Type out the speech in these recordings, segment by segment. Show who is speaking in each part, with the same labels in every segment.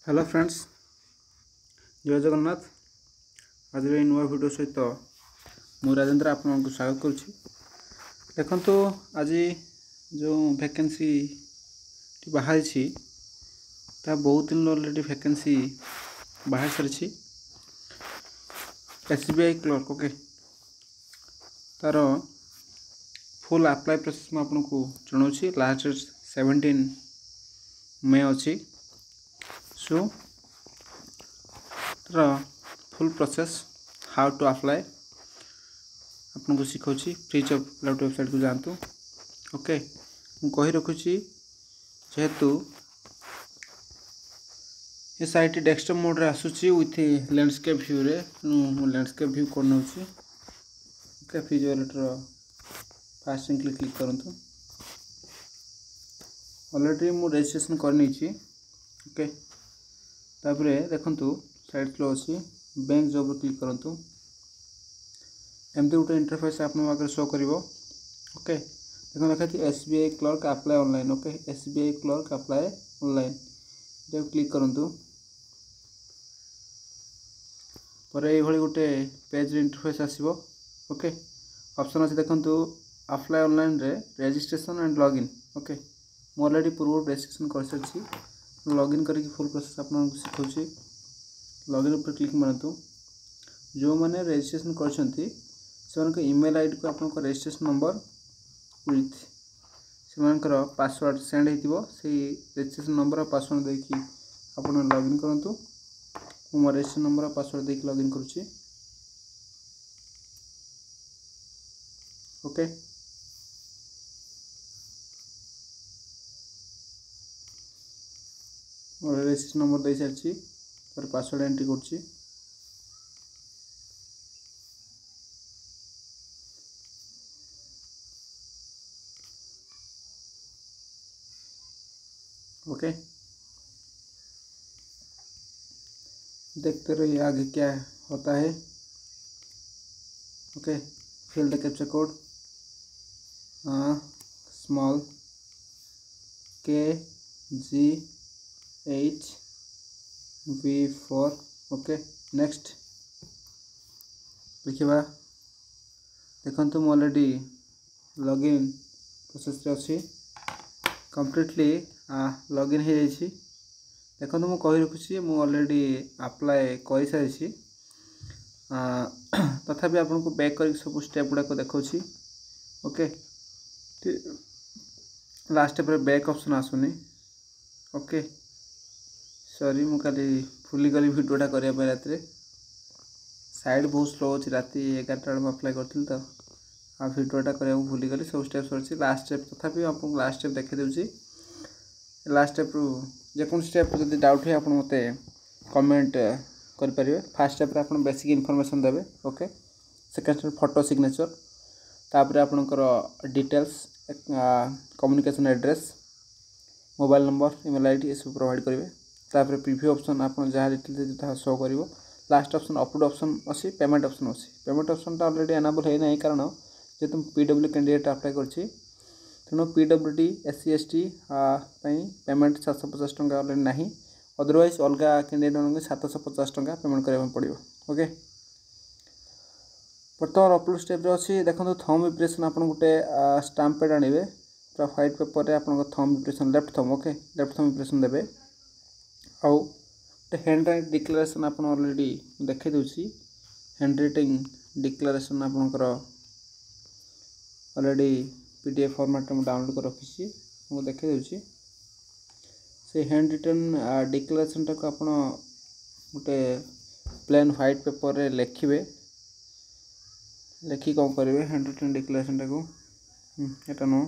Speaker 1: Hello friends, जय जगन्नाथ। आज नुआ वीडियो सहित मु राजेंद्र आपको स्वागत करुच्ची। देखो आज जो वैकेंसी बाहरी बहुत दिन ऑलरेडी वैकेंसी बाहर सारी SBI क्लर्क। ओके, तार फुल अप्लाई प्रोसेस मैं आपको जनाऊँ। लास्ट 17 मे अच्छी। So full process how to apply आपको शिखा फ्री ऑफ कॉस्ट वेबसाइट को जातु। ओके, मुझे रखुची जेहेतु ये साइट डेस्कटॉप मोड रे आसूची विथ लैंडस्केप व्यू रे लैंडस्केप व्यू कर नउची। ओके, फ्रीज वॉलेटर फास्ट क्लिक करंतु। ऑलरेडी मु रजिस्ट्रेशन कर नीची। ओके, तापरे देखंतु साइड फ्लो अच्छी बैंक जॉब क्लिक करंतु। एमती गोटे इंटरफेस आप शो कर। ओके, देखो लिखा SBI clerk apply online. Okay, SBI clerk apply online click करंतु। पर ये गोटे पेज इंटरफेस आसीबो। ओके, ऑप्शन अच्छे देखंतु अप्लाई ऑनलाइन रे रजिस्ट्रेशन एंड लॉगिन। ओके, मु ऑलरेडी पूर्व रजिस्ट्रेशन कर सारी लॉगिन करके फुल प्रोसेस आपको शिखाऊँ। लॉगिन पर क्लिक मारतु। जो मैंने रजिस्ट्रेशन कर ईमेल आईडी को आप रजिस्ट्रेशन नंबर विथ से पासवर्ड सेंड हो रजिस्ट्रेशन नंबर और पासवर्ड देकी आप लॉगिन करूँ। मो रजिस्ट्रेशन नंबर और पासवर्ड देकी लॉगिन करुच्ची। ओके, रजिस्ट्रेशन नंबर दे सारी पर पासवर्ड एंट्री करुच्ची। ओके, देखते रहिए आगे क्या होता है। Okay, fill the captcha code small KG8V4। Okay, next लिखा। देखो मु ऑलरेडी लॉगिन प्रोसेस अच्छी कंप्लीटली लॉगिन हो जाइए। देखो मु कही रखुची मु ऑलरेडी अप्लाई कर सारी तथापि आपको बैक कर सब स्टेप गुड़ाक देखा। Okay, last step back option आसुनी। ओके, सॉरी मु खाली भूली गली वीडियोटा करने रात साइड बहुत स्लो अच्छी। राति 11टा बेले अप्लाई करी तो आ वीडियोटा करने भूली गली। सब स्टेप सर लास्ट स्टेप तथापि आपको लास्ट स्टेप देखी दूसरी। लास्ट स्टेप जेको स्टेप जब डाउट है आप मत कमेंट करें। फास्ट स्टेप आप बेसिक इनफॉरमेशन देवे। Okay, second step photo signature, तापर आपणकर details communication address mobile number email ID ये सब प्रोवाइड करेंगे। तापर प्रीव्यू ऑप्शन आप जहाँ डिटेल शो कर। लास्ट ऑप्शन अपलोड ऑप्शन अच्छी, पेमेंट ऑप्शन अच्छी। पेमेंट ऑप्शन ऑलरेडी एनाबल है ना, कारण जेहेतु PW कैंडिडेट अप्लाई कर तेणु PWD SC ST पेमेंट 750 टंका ऑलरेडी ना। अदरवाइज अलग कैंडिडेट 750 टंका पेमेंट करने पड़ो। ओके, बर्तमान अपलोड स्टेप अच्छी। देखो थंब इम्प्रेशन आप गोटे स्टाम्प पैड आने पूरा व्हाइट पेपर रे आप thumb impression left thumb. Okay, left thumb impression देवे। आउ हैंड राइट डिक्लेरेशन आप ऑलरेडी देखी दूसरी। हैंड राइटिंग डिक्लेरेशन आपंकर ऑलरेडी PDF फॉर्मेट में डाउनलोड कर रखी मुझे देखी दूसरी। से हैंड रिटन डिक्लेरेशन टाक आप गोटे प्लेन व्हाइट पेपर रे लिखिए। लिखि कौन करेंगे हैंड रिटन डिक्लेरेशन टाक एटा नो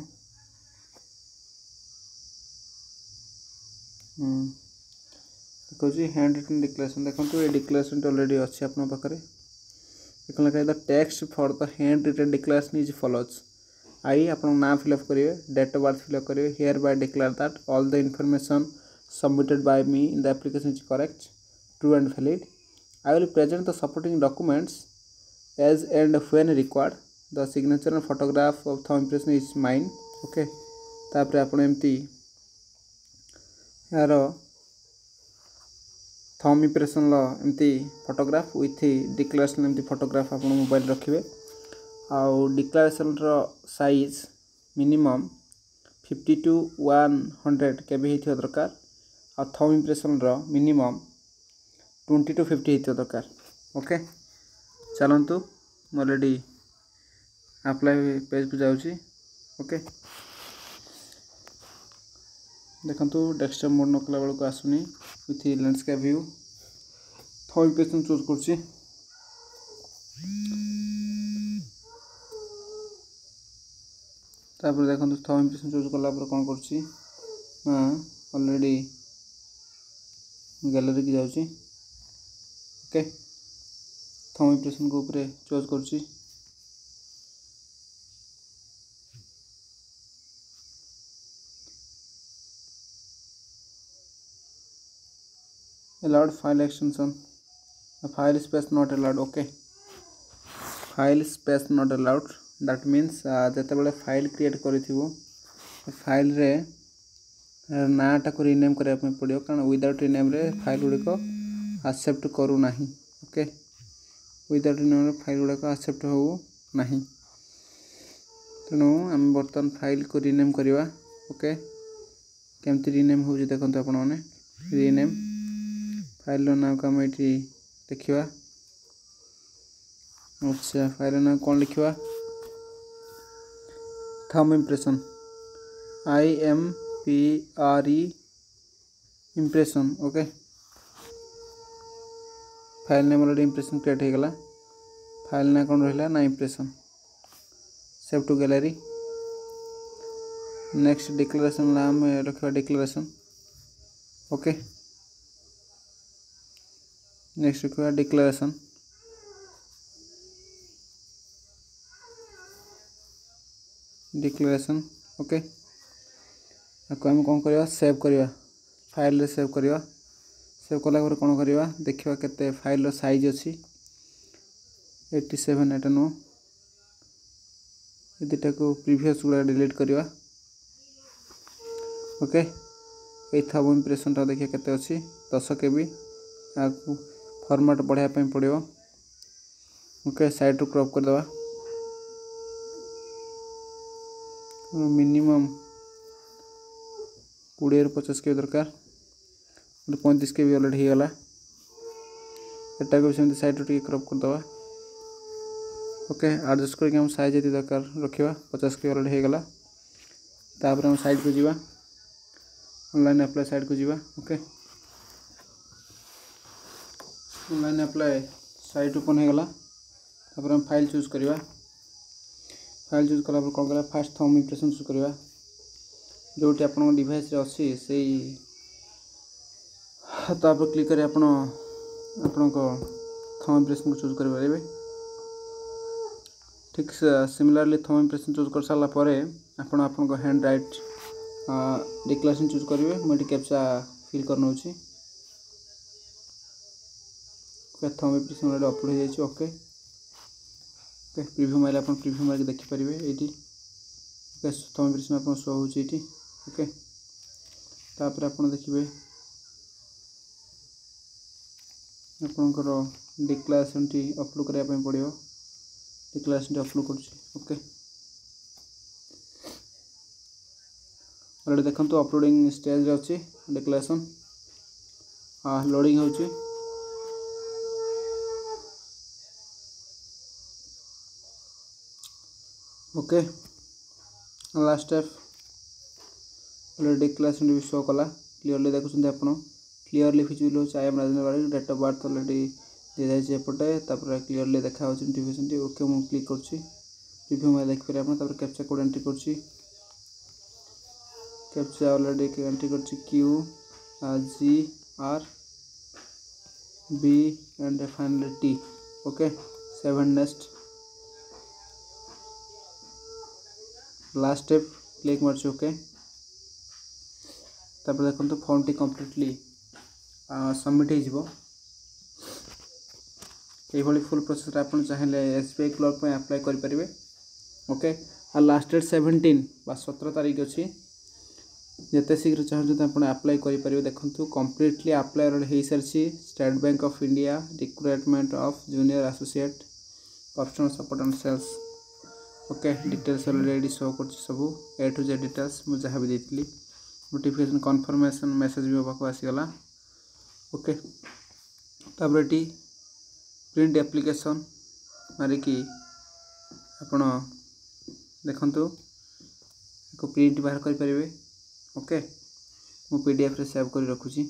Speaker 1: देखिए हैंड रिटन डिक्लेरेशन। देखो ये डिक्लेरेशन ऑलरेडी अच्छी आप पाखे। देखो लिखा the text for the hand written declaration is follows. I आप नाम फिलअप करेंगे, डेट ऑफ बर्थ फिलअप करेंगे। Hereby declare that all the information submitted by me in the application is correct, true and valid. I will present the supporting documents as and when required. The signature and photograph of thumb impression is mine. Okay, तापर आप एमती यार thumb impression एमती photograph with declaration एमती photograph आप mobile रखिए आउ declaration size minimum 50 to 100 KB होता दरकार आ थंब इंप्रेशन मिनिमम 20 to 50 होता दरकार। ओके चलतु ऑलरेडी अप्लाई पेज को जाऊँगी। ओके देखो डेस्कटॉप मोड नकला बेलू को आसुनी with landscape view thumb impression choose कर देखो थंब इंप्रेशन चूज कला कौन कर ऑलरेडी गैलरी की जाऊँगी। ओके थंब इंप्रेशन को ऊपर चूज कर allowed file extension file space not allowed। okay file space not allowed that means जते बड़े फाइल क्रिएट करिथिबो फाइल रे नाटा को रीनेम करिया पे पड़ियो कारण विदाउट रीनेम रे फाइल गुडी को एक्सेप्ट करू नाही। ओके विदाउट रीनेम रे फाइल गुडी को एक्सेप्ट हो नाही तनो हम बर्तन फाइल को रीनेम करिवा। ओके केमती रीनेम हो जे देखंत आपण माने रीनेम फाइल नाम को हम ये देखा। अच्छा फाइल नाम कौन लिखा thumb impression IMPRE impression. Okay file name already impression create हो गला फाइल ना कौन रहा ना impression save to gallery. Next declaration नाम रखा डिक्लेरेशन। ओके नेक्स्ट रखा डिक्लेरेशन डिक्लेरेशन। ओके आपको हम कौन करवा सेव करवा फाइल रे सेव करवा सेव कला कौन करवा देखा केते फाइल साइज अच्छी 87 एटा नो ये दुटा को प्रीवियस गुला डिलीट करवा। ओके ये थंब इंप्रेशन टा देखिए केते अच्छी 10 KB आपको फॉर्मेट बढ़ाया पड़ो। ओके साइड टू क्रॉप कर दवा मिनिमम 20 ରୁ 50 KB दरकार 35 KB ऑलरेडी हो गला एटा को सेमती साइड टू क्रॉप कर दवा। ओके एडजस्ट करके हम साइज यदि दरकार रखिबा 50 KB ऑलरेडी हो गला तापर हम साइड को जीवा ऑनलाइन अप्लाई साइड को जीवा। Okay online apply site open हो गला तापर हम फाइल चूज करवा फाइल चूज कला कौन करा फास्ट थंब इंप्रेशन चूज करवा जोटी आपन डिवाइस रे अछि सेही तापर क्लिक करे आपन को थंब इंप्रेशन को चूज कर पारे। ठीक सिमिलरली थंब इंप्रेशन चूज कर साला परे आपन को हैंड राइट डिक्लेरेशन चूज करेंगे मुझे कैप्चा फिल कर नौची थंब इंप्रेशन ऑलरेडी अपलोड हो जाए। ओके ओके प्रीव्यू माइल आप प्रीव्यू मार देखि पारिबे एटी। ओके थंब इंप्रेशन आप शो होची एटी। ओके तापर आप देखिए आपनकर डिक्लेरेशन टी अपलोड करिया पे पड़ियो डिक्लेरेशन टी अपलोड करछि। ओके ऑलरेडी देखंतु अपलोडिंग स्टेज रे अछि डिक्लेरेशन लोडिंग होछि। Okay last step already declaration भी शो कला क्लियरली देखुछन आपण क्लियरली विजिबल हो आई एम राजेंद्र बाड़ी डेट ऑफ बर्थ ऑलरेडी दे जाय छै एपटे तापर क्लियरली देखा हो नोटिफिकेशन टी। ओके मु क्लिक करछि रिव्यू में देख पारे आपण तापर कैप्चा कोड एंट्री करछि कैप्चा ऑलरेडी एंट्री करछि QGRB and finally T। Okay 7 next last step click मारछि। ओके तापर देखंतु फॉर्म टी कंप्लीटली सबमिट हो ये फुल प्रोसेस आप चाहिए SBI क्लर्क पे अप्लाई करें। ओके आ लास्ट डेट 17 तारीख अच्छी जिते शीघ्र चाहूँ तो आप अप्लाई करेंगे। देखो कम्प्लीटली अप्लाई हो सारी State Bank of India recruitment of junior associate customer support and sales. Okay details already show कर सब ए टू जेड डिटेल्स मुझे जहाँ भी देती नोटिफिकेशन कन्फर्मेशन मेसेज भी पाक आसीगला। ओके तापर ये प्रिंट एप्लिकेशन मारिकी आपण देखंतु एक प्रिंट बाहर कर परिवे। ओके मु पीडीएफ रे सेव कर रखुची।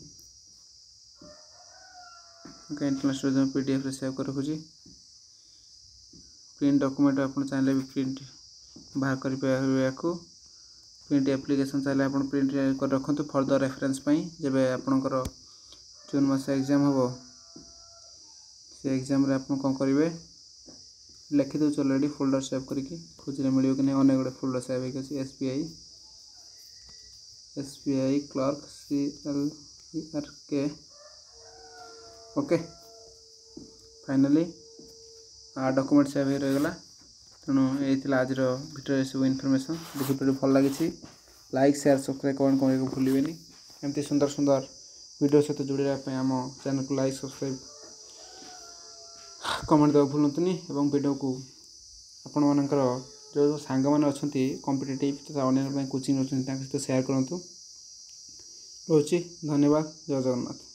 Speaker 1: ओके इंटरनल स्टोरेज में पीडीएफ रे सेव कर रखुची। प्रिंट डॉक्यूमेंट आपण चाहे भी प्रिंट बाहर कर परिवे। को प्रिंट एप्लिकेशन चाहे आप प्रिंट कर रखु फर्दर रेफरेंस जब आपणकर जून मास एग्जाम हम से एग्जाम रे आप कौन करेंगे लिखि दे ऑलरेडी फोल्डर सेव करके खोजने मिले कि नहीं अनेक गुड़े फोल्डर सेव होगी SBI clerk CLERK। Okay finally document save हो रहीगला। तेणु ये आज भिडियो सब इनफॉरमेशन देखिए भिडियो भल लगी लाइक शेयर सब्सक्राइब कमेंट करने को भूलें। एमती सुंदर सुंदर वीडियो सहित जोड़ापी आम चैनल को लाइक सब्सक्राइब कमेंट देवा भूलुनी और वीडियो को आपण मानकर जो सांग मैंने अच्छा कॉम्पिटिटिव तथा अन्य कोचिंग अच्छा सहित शेयर करूँ। रोची धन्यवाद। जय जगन्नाथ।